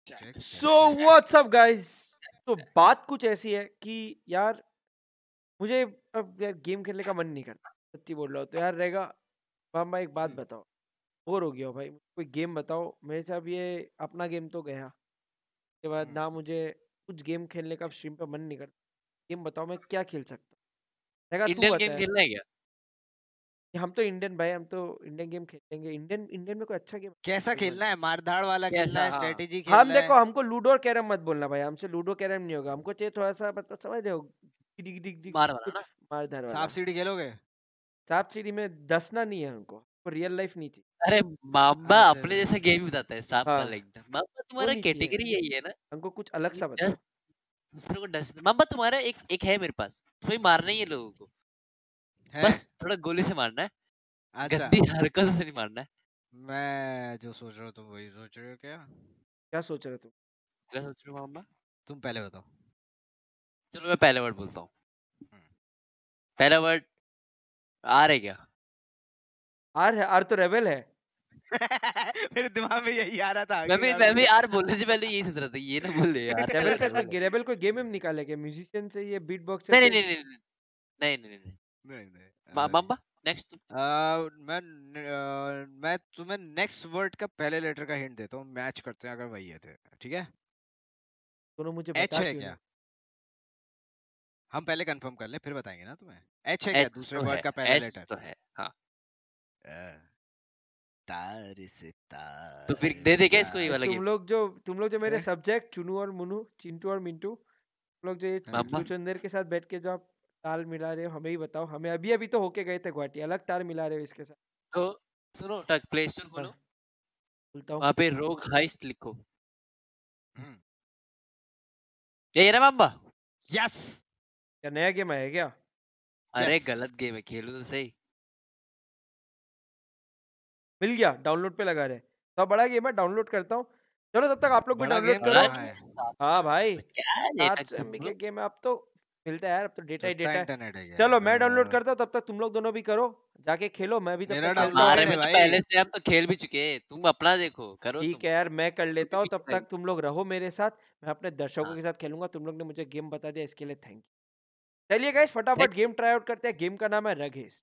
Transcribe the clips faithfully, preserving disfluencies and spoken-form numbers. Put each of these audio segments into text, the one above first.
So what's up guys. तो बात कुछ ऐसी है कि यार मुझे अब यार गेम खेलने का मन नहीं करता, सच्ची बोल रहा हूँ। तो यार रहेगा मामा, एक बात बताओ, बोर हो गया हो भाई, कोई गेम बताओ मेरे से। अब ये अपना गेम तो गया, उसके बाद ना मुझे कुछ गेम खेलने का स्ट्रीम पे मन नहीं करता। गेम बताओ मैं क्या खेल सकता हूँ, रहेगा तू इंडियन बता गेम यार। खेलना है क्या? हम तो इंडियन भाई, हम तो इंडियन गेम खेलेंगे। इंडियन इंडियन में कोई अच्छा गेम कैसा खेलना है? मारधाड़ वाला खेलना कैसा? है, हाँ। स्ट्रेटेजी हम खेलना देखो, है? हमको लूडो और कैरम मत बोलना भाई, हमसे लूडो कैरम नहीं होगा। हमको चाहिए थोड़ा सा, मतलब समझ रहे हो, डिग डिग डिग मार वाला कुछ ना? मारधार वाला। सांप सीढ़ी खेलोगे? सांप सीढ़ी में दसना नहीं है हमको, हमको रियल लाइफ नहीं चाहिए। अरे मामा अच्छा अपने अच्छा। जैसा गेम ही बताता है, सांप हाँ, वाला एकदम। मामा वो तुम्हारा नहीं चाहिए, कैटेगरी यही है ना? हमको कुछ अलग सा बताओ। डस दूसरे को डस मामा तुम्हारा एक एक है मेरे पास, उसमें मारना ही है लोगों को। है? बस थोड़ा गोली से मारना है, अच्छा, गंदी हरकतों से नहीं मारना है। मैं जो सोच रहा हूँ तुम वही सोच रहे हो क्या? क्या सोच रहे तुम? क्या सोच रहे हो मामा? तुम पहले बताओ। चलो मैं पहला वर्ड बोलता हूँ। हम्म। पहला वर्ड आर है क्या? आर है? आर तो रेबेल है। मेरे दिमाग में यही आ रहा था मैं कि भी मैं मैं भी भी आर बोलने से पहले यही सोच रहा था, ये ना बोल दे यार रेबेल का गलत कोई रेबेल कोई गेम में निकाले क्या? म्यूजिशियन से, ये बीट बॉक्सर नहीं से? नहीं नहीं नहीं नहीं नहीं नहीं नहीं नहीं नहीं मा- अ, मामा नेक्स्ट। अ, मैं अ, मैं तुम्हें नेक्स्ट वर्ड का पहले लेटर का हिंट देता हूँ, मैच करते हैं अगर वही है तो, ठीक है? दोनों मुझे एच बता है क्यों नहीं? क्या? हम पहले कंफर्म कर ले फिर बताएंगे ना तुम्हें। एच है क्या एच दूसरे तो वर्ड है, का पहला एच लेटर? तो है हाँ। तार से तो फिर तार दे दे क्या इसको ये ए, तार वाला तुम गेम? लोग जो तुम लोग जो मेरे है? सब्जेक्ट चुनू और मुनू, चिंटू और मिंटू, तुम लोग जो ये हाँ। मामा चुचुंदर के साथ बैठ के जो आप ताल मिला रहे हो, हमें ही बताओ। हमें अभी अभी तो होके गए थे गुवाहाटी, अलग ताल मिला रहे हो इसके साथ। तो सुनो, टक प्ले स्टोर हाँ, खोलो, बोलता हूँ। वहाँ पे रोग हाइस्ट लिखो। हम्म। यही है ना मामा? यस क्या नया गेम आया क्या? अरे यस। गलत गेम है, खेलो तो सही। मिल गया, डाउनलोड पे लगा रहे। तो बड़ा गेम है, डाउनलोड करता हूँ। चलो तब तक आप लोग भी बड़ा डाउनलोड गेम करो। बड़ा कहाँ नहीं है? है, सात हाँ सौ भाई, क्या है सात लेना सौ एम बी तुम के लोग? गेम है अब तो। मिलता है यार, अब तो डेटा ही सस्ता डेटा है। इंटरनेट है क्या? चलो मैं डाउनलोड अ, करता हूँ, तब तक तुम लोग दोनों भी करो, जाके खेलो। मैं भी तब मेरा तक खेलता डाउनलोड हूँ। नहीं हमारे है में तो भाई। पहले से हम तो खेल भी चुके हैं, तुम अपना देखो, करो ठीक तुम। है यार, मैं कर लेता छोटी हूँ, पीछे तब भाई। तक तुम लोग रहो मेरे साथ। मैं अपने दर्शकों हाँ के साथ खेलूंगा। तुम लोग ने मुझे गेम बता दिया, इसके लिए थैंक यू। चलिए गाइस, फटाफट नेक्स्ट। गेम ट्राई आउट करते हैं। गेम का नाम है रगेश।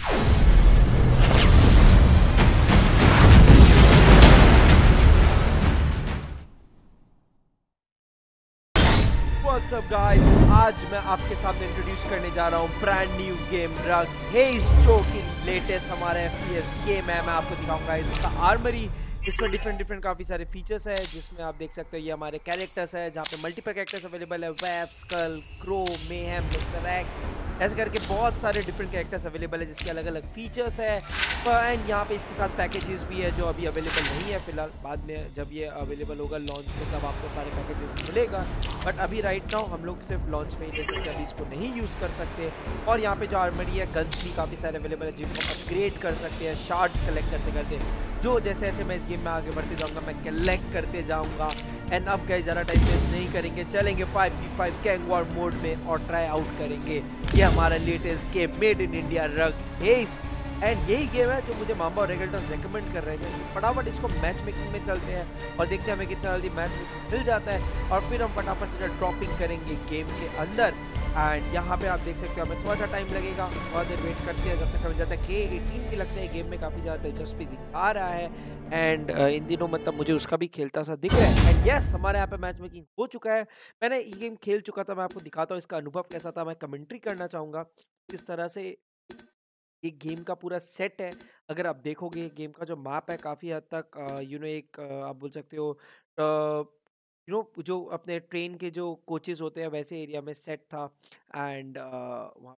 What's up guys? आज मैं आपके सामने इंट्रोड्यूस करने जा रहा हूँ brand new game Rogue heist, जो कि लेटेस्ट हमारा एफ पी एस गेम है। मैं आपको दिखाऊंगा इसका आर्मरी। इसमें डिफरेंट डिफरेंट काफ़ी सारे फीचर्स है, जिसमें आप देख सकते हो ये हमारे कैरेक्टर्स है, जहाँ पे मल्टीपल कैरेक्टर्स अवेलेबल है। वैप, skull, crow, mayhem, Mister X, ऐसे करके बहुत सारे डिफरेंट कैरेक्टर्स अवेलेबल है, जिसके अलग अलग फीचर्स है। एंड यहाँ पे इसके साथ पैकेजेस भी है, जो अभी अवेलेबल नहीं है फिलहाल। बाद में जब ये अवेलेबल होगा लॉन्च में, तब आपको सारे पैकेजेस मिलेगा। बट अभी राइट नाउ हम लोग सिर्फ लॉन्च में ही ले सकते हैं, अभी इसको नहीं यूज़ कर सकते। और यहाँ पे जो आर्मरी है, गन्स भी काफ़ी सारे अवेलेबल है, जिनको अपग्रेड कर सकते हैं शार्ड्स कलेक्ट करते करते। जो जैसे जैसे मैं इस गेम में आगे बढ़ते जाऊँगा, मैं कलेक्ट करते जाऊँगा। एंड अब गए ज़्यादा टाइम वेस्ट नहीं करेंगे, चलेंगे five v five gang war mode में और ट्राई आउट करेंगे ये हमारा latest game made in India Rogue heist. And यही गेम है जो मुझे मामा और रेगल्टर्स रेकमेंड कर रहे थे। तो फटाफट इसको मैच मेकिंग में चलते हैं और देखते हैं हमें कितना जल्दी मैच मेकिंग मिल जाता है, और फिर हम फटाफट से ड्रॉपिंग करेंगे गेम के अंदर। एंड यहाँ पे आप देख सकते हो हमें थोड़ा सा टाइम लगेगा, थोड़ा देर वेट करते हैं जब तक हमें जाता है के एटीन भी लगता है। गेम में काफ़ी ज़्यादा दिलचस्पी दिखा रहा है, एंड uh, इन दिनों मतलब मुझे उसका भी खेलता सा दिख रहा है। एंड यस, हमारे यहाँ पे मैच मेकिंग हो चुका है। मैंने ये गेम खेल चुका था, मैं आपको दिखाता हूँ इसका अनुभव कैसा था। मैं कमेंट्री करना चाहूँगा किस तरह से ये गेम का पूरा सेट है। अगर आप देखोगे गेम का जो मैप है, काफ़ी हद तक यू नो एक अ, आप बोल सकते हो यू नो जो अपने ट्रेन के जो कोचेस होते हैं वैसे एरिया में सेट था। एंड वहाँ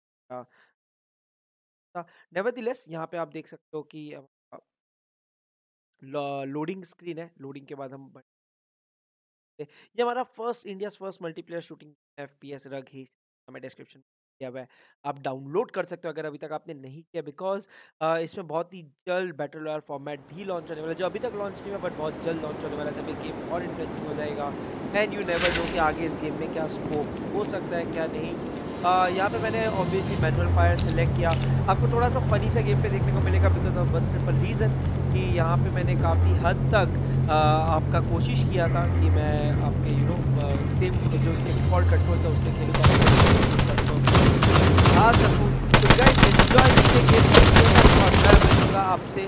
था नेवरदलेस। यहाँ पे आप देख सकते हो कि अ, लो- लोडिंग स्क्रीन है, लोडिंग के बाद हम बढ़- ये हमारा first India first multiplayer shooting F P S Rogue ही, हमें डिस्क्रिप्शन दिया हुआ है, आप डाउनलोड कर सकते हो अगर अभी तक आपने नहीं किया। बिकॉज इसमें बहुत ही जल्द बैटल रॉयल फॉर्मेट भी लॉन्च होने वाला है, जो अभी तक लॉन्च नहीं हुआ बट बहुत जल्द लॉन्च होने वाला है, तब ये गेम और इंटरेस्टिंग हो जाएगा। एंड यू नेवर नो कि आगे इस गेम में क्या स्कोप हो सकता है क्या नहीं। यहाँ पे मैंने ऑब्वियसली मैनुअल फायर सेलेक्ट किया। आपको थोड़ा सा फनी सा गेम पे देखने को मिलेगा because of one simple reason कि यहाँ पे मैंने काफ़ी हद तक आ, आपका कोशिश किया था कि मैं आपके यू नो सेम जो उसके डिफ़ॉल्ट कंट्रोल था उससे खेलूँ आ सकूँ। तो गाइस एंजॉय कीजिए गेम और मैं मिलूँगा आपसे।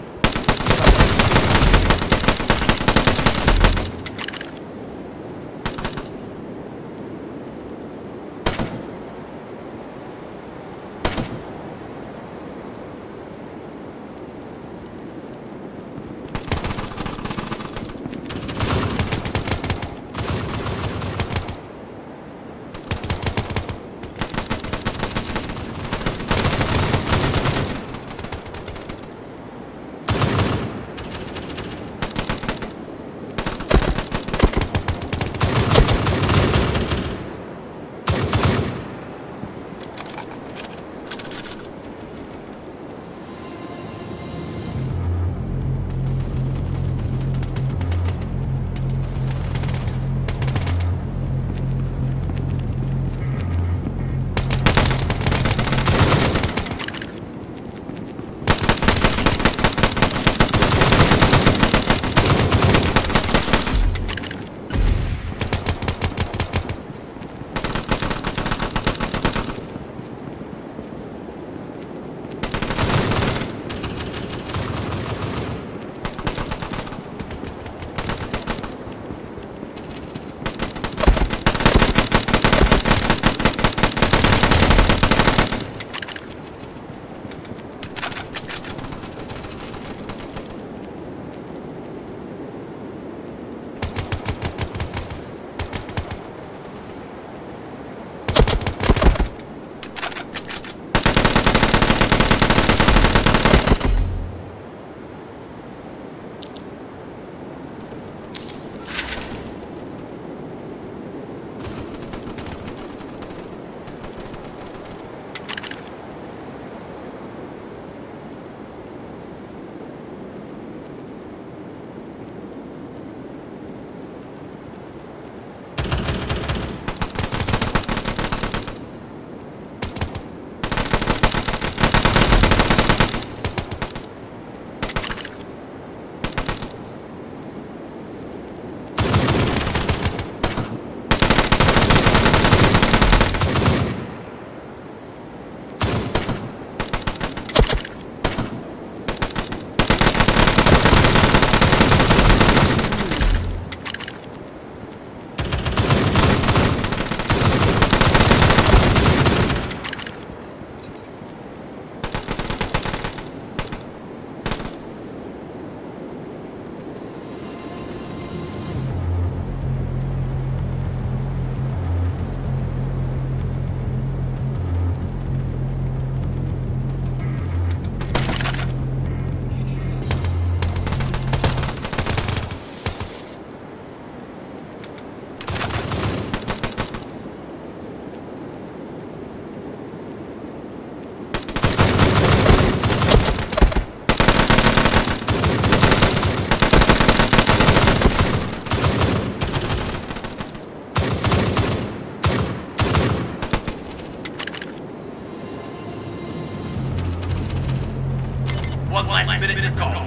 One last minute to go.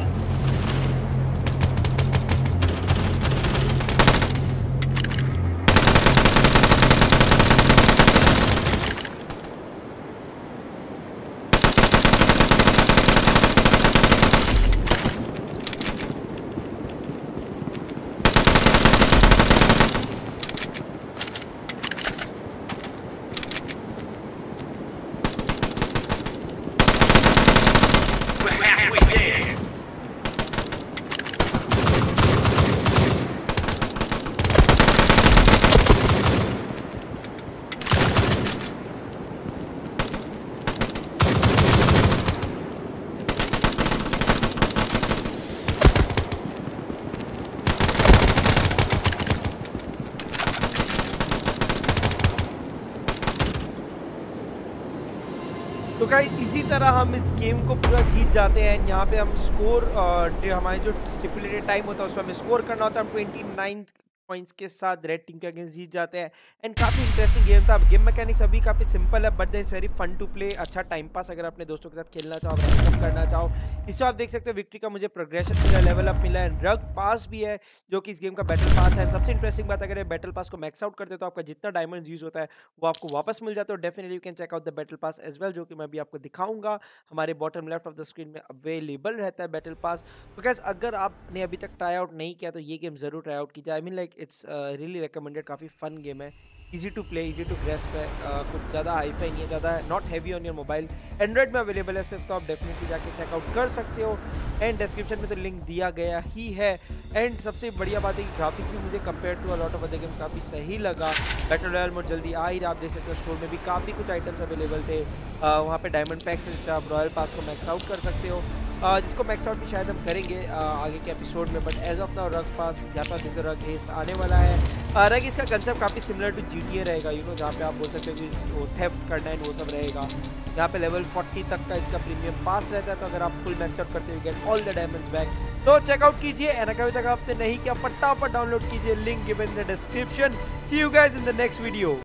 तो गाइस इसी तरह हम इस गेम को पूरा जीत जाते हैं। यहाँ पे हम स्कोर हमारी जो स्टिपुलेटेड टाइम होता है उसमें हमें स्कोर करना होता है। हम ट्वेंटी नाइन पॉइंट्स के साथ रेड टीम के अगेंस्ट जीत जाते हैं। एंड काफ़ी इंटरेस्टिंग गेम था। गेम मैकेनिक्स अभी काफ़ी सिंपल है but it's very fun to play. अच्छा टाइम पास अगर अपने दोस्तों के साथ खेलना चाहो, रैंक करना चाहो। इसमें आप देख सकते हो विक्ट्री का मुझे प्रोग्रेशन मिला, लेवल अप मिला है, रग पास भी है जो कि इस गेम का बैटल पास है। सबसे इंटरेस्टिंग बात अगर बैटल पास को मैक्स आउट करते तो आपका जितना डायमंड यूज होता है वो आपको वापस मिल जाता है। Definitely you can check out the battle pass as well, जो कि मैं अभी आपको दिखाऊंगा। हमारे bottom left of the screen में अवेलेबल रहता है बैटल पास। तो गैस अगर आपने अभी तक ट्राई आउट नहीं किया तो ये गेम जरूर ट्राई आउट कीजिए। I mean like it's really recommended. काफ़ी फन गेम है, easy to play, easy to grasp है, uh, कुछ ज़्यादा हाई फाई नहीं है, ज़्यादा not heavy on your mobile. Android में अवेलेबल है सिर्फ, तो आप डेफिनेटली जाके चेकआउट कर सकते हो। एंड डिस्क्रिप्शन में तो लिंक दिया गया ही है। एंड सबसे बढ़िया बात है कि ग्राफिक्स भी मुझे compare to a lot of other games काफ़ी सही लगा। बैटल रॉयल मोड जल्दी आ ही रहा, आप देख सकते हो स्टोर में भी काफ़ी कुछ आइटम्स अवेलेबल थे। uh, वहाँ पे डायमंड पैक्स हैं जिससे आप रॉयल पास को मैक्स आउट कर सकते हो, uh, जिसको मैक्स आउट भी शायद हम करेंगे uh, आगे के एपिसोड में। But as of the rug पास यहाँ पर देखो रग हेस्ट आने वाला है। uh, रग इसका कंसेप्ट काफ़ी similar to G T A रहेगा, यू नो, जहाँ पे आप बोल सकते हो कि वो थेफ्ट करना है वो सब रहेगा। यहाँ पे लेवल फोर्टी तक का इसका प्रीमियम पास रहता है, तो अगर आप फुल मैक्स आउट करते हो get all the diamonds back. तो चेकआउट कीजिए एंड अगर अभी तक आपने नहीं किया फटाफट डाउनलोड कीजिए, link given in the description. See you guys in the next video.